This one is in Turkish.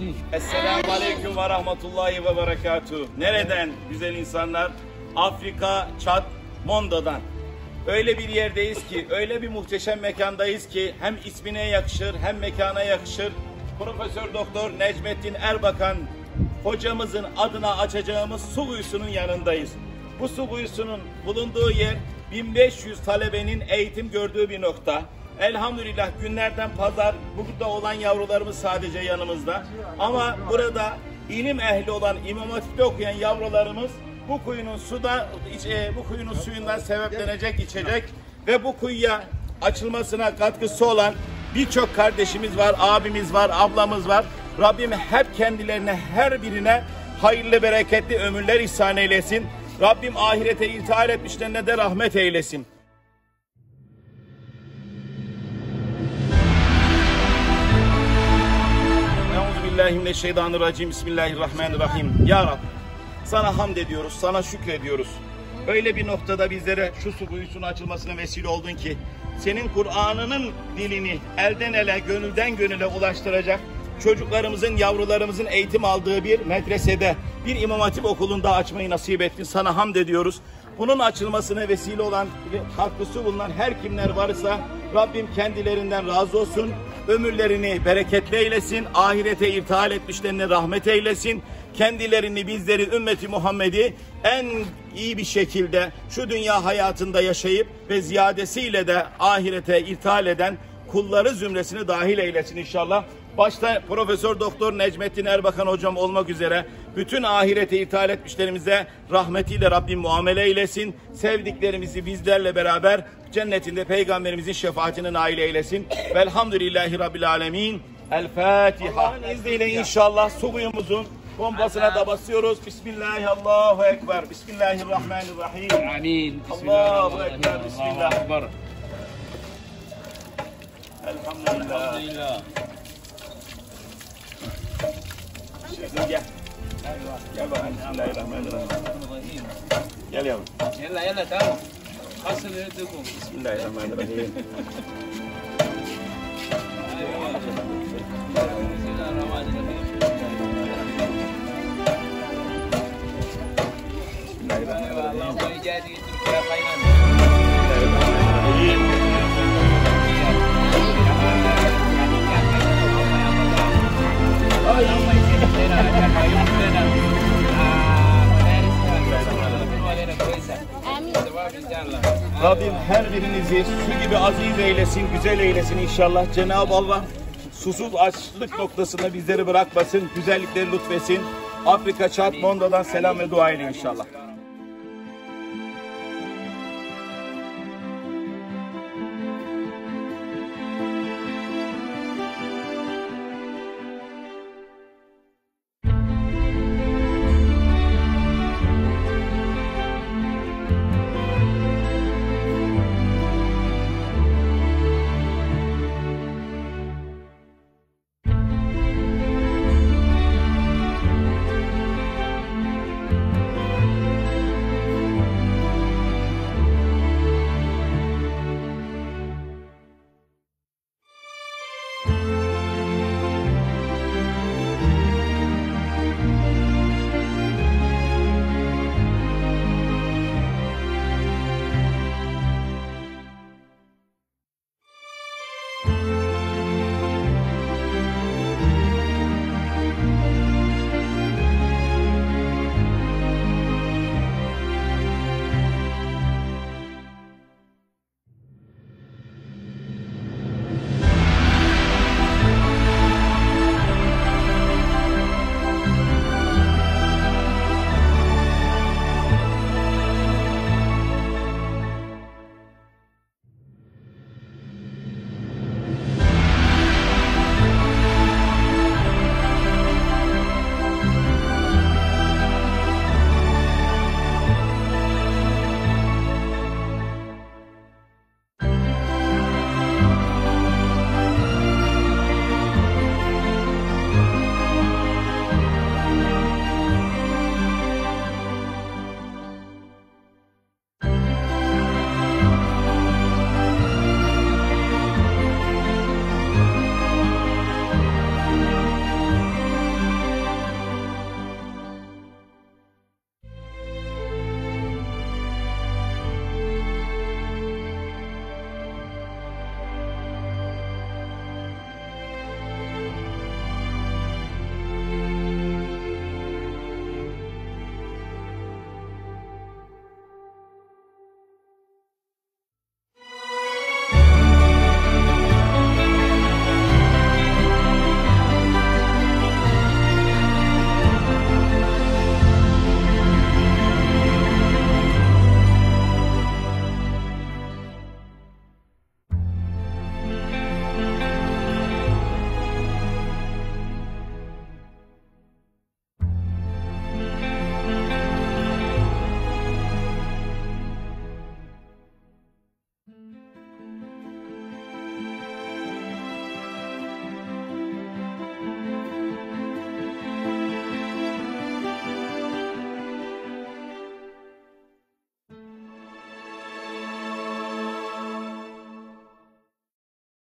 Esselamu Aleyküm ve Rahmetullahi ve Berekatuhu. Nereden güzel insanlar? Afrika, Çad, Mondo'dan. Öyle bir yerdeyiz ki, öyle bir muhteşem mekandayız ki hem ismine yakışır hem mekana yakışır. Profesör Doktor Necmettin Erbakan hocamızın adına açacağımız su kuyusunun yanındayız. Bu su kuyusunun bulunduğu yer 1500 talebenin eğitim gördüğü bir nokta. Elhamdülillah günlerden pazar burada olan yavrularımız sadece yanımızda. Ama burada ilim ehli olan İmam Hatip'te okuyan yavrularımız bu kuyunun suyundan sebeplenecek, içecek ve bu kuyuya açılmasına katkısı olan birçok kardeşimiz var, abimiz var, ablamız var. Rabbim hep kendilerine, her birine hayırlı, bereketli ömürler ihsan eylesin. Rabbim ahirete irtihal etmişlerine de rahmet eylesin. Euzubillahimineşşeytanirracim. Bismillahirrahmanirrahim. Ya Rab, sana hamd ediyoruz, sana şükrediyoruz. Öyle bir noktada bizlere şu su kuyusunun açılmasına vesile oldun ki, senin Kur'an'ının dilini elden ele, gönülden gönüle ulaştıracak, çocuklarımızın, yavrularımızın eğitim aldığı bir medresede, bir İmam Hatip okulunda açmayı nasip ettin. Sana hamd ediyoruz. Bunun açılmasına vesile olan, katkısı bulunan her kimler varsa Rabbim kendilerinden razı olsun. Ömürlerini bereketli eylesin. Ahirete irtihal etmişlerine rahmet eylesin. Kendilerini, bizleri, ümmeti Muhammed'i en iyi bir şekilde şu dünya hayatında yaşayıp ve ziyadesiyle de ahirete irtihal eden kulları zümresine dahil eylesin inşallah. Başta Profesör Doktor Necmettin Erbakan hocam olmak üzere bütün ahirete irtihal etmişlerimize rahmetiyle Rabbim muamele eylesin. Sevdiklerimizi bizlerle beraber cennetinde Peygamberimizin şefaatine nail eylesin. Velhamdülillahi Rabbil Alemin. El Fatiha. Allah'ın izniyle inşallah su kuyumuzun pompasına da basıyoruz. Bismillahirrahmanirrahim. Allahu Ekber. Bismillahirrahmanirrahim. Amin. Allahu Ekber. Bismillah. Elhamdülillah. Gel. Gel bakalım. Bismillahirrahmanirrahim. Gel yavrum. Yalla tamam. Asıl ödükum. Bismillahirrahmanirrahim. Rabbim her birinizi su gibi aziz eylesin, güzel eylesin inşallah. Cenab-ı Allah susuz açlık noktasında bizleri bırakmasın, güzellikleri lütfesin. Afrika, Çad, Mondo'dan selam ve dua ile inşallah.